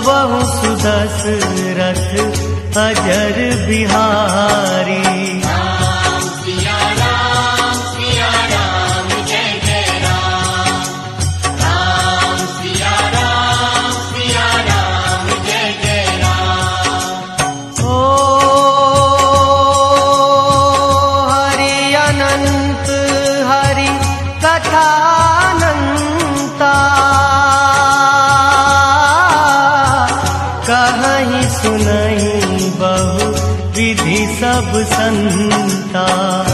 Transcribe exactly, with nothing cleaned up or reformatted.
अबहु सुदशरथ अजर बिहारी। राम सिया राम सिया राम जय जय राम। राम सिया राम सिया राम जय जय राम। ओ हरि अनंत हरि कथानंता, कहीं सुनहि बहु विधि सब संता।